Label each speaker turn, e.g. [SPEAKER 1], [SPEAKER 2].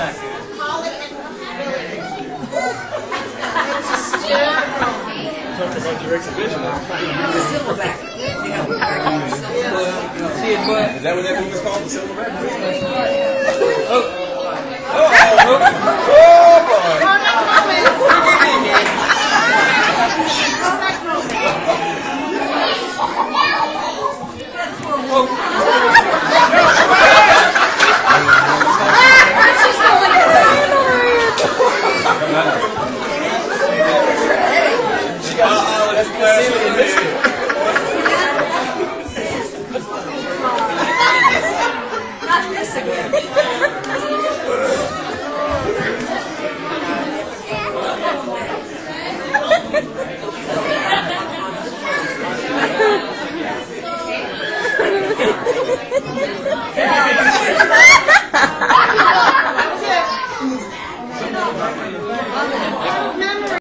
[SPEAKER 1] Talk about your exhibition.
[SPEAKER 2] Silverback.
[SPEAKER 1] Is that what that movie is called? The Silverback?
[SPEAKER 2] Not this again.
[SPEAKER 3] No.